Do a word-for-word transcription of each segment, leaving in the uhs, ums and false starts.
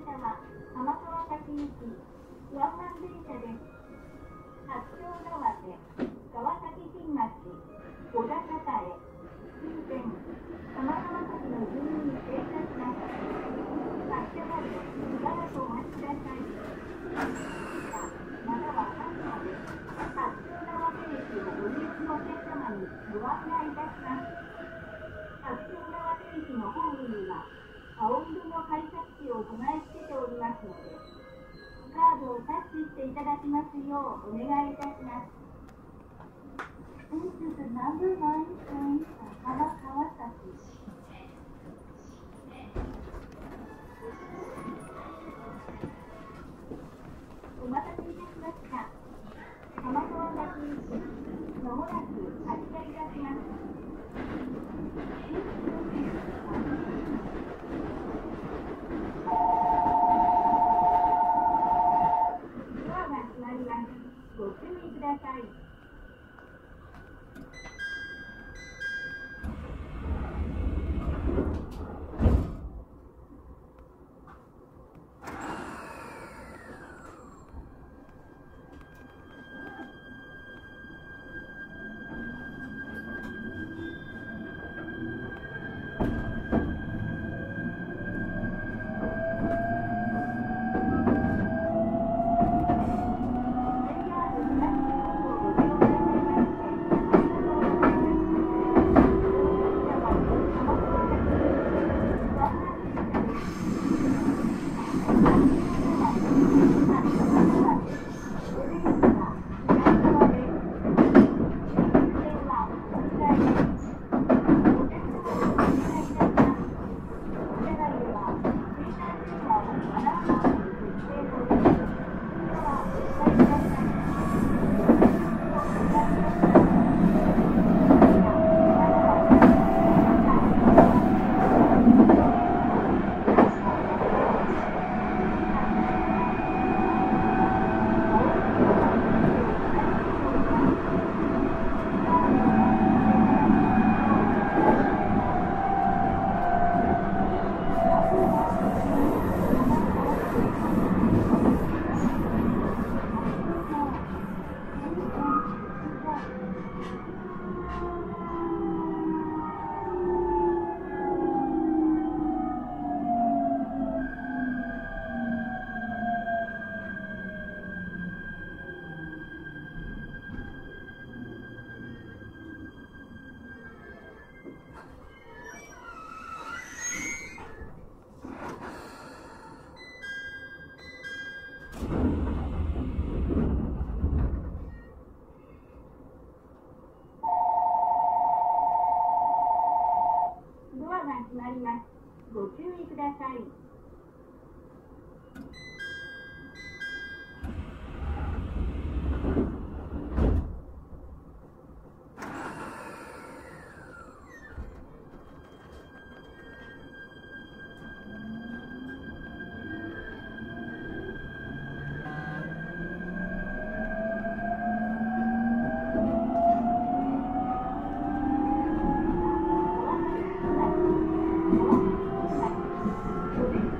車は浜川崎行きワンマン電車です。八丁川手、川崎新町、小田方へ近辺浜川崎の順に停車します。発車までしばらくお待ちください。またはハンガーで八丁川手駅をご利用のお客様にご案内いたします。八丁川手駅のホームには青色の改札機を備え付けておりますので、カードをタッチしていただきますようお願いいたします。This is the number nine train at Kawasaki. お待たせいたしました。浜川崎行き、まもなく発車いたします。ドアが閉まります。ご注意ください。ご注意ください。Thank you.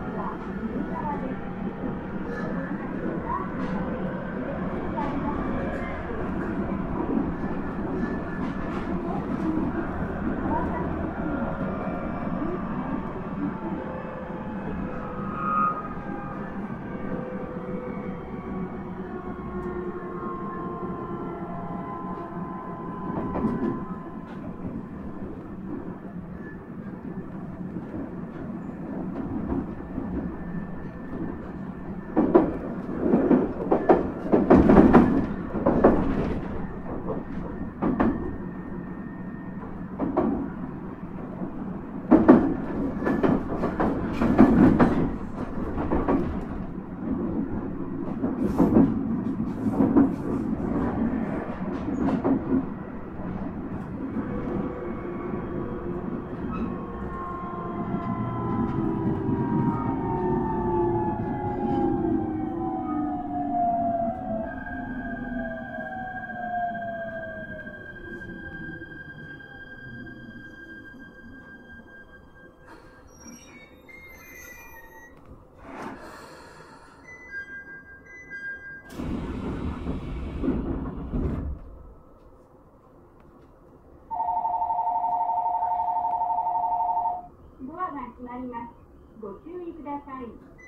閉まります。ご注意ください。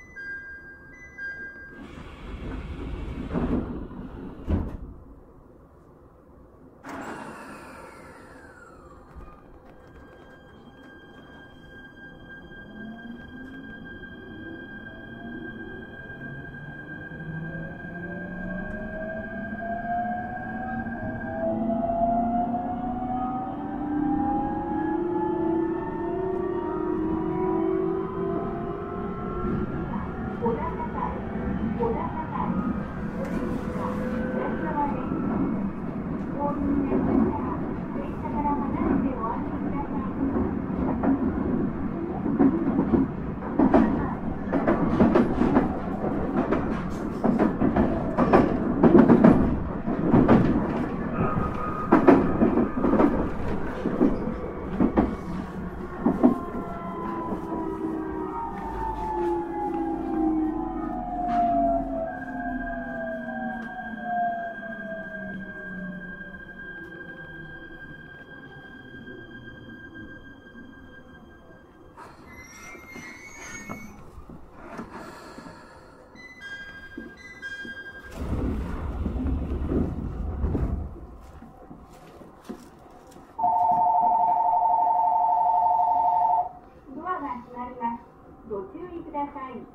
ご注意ください。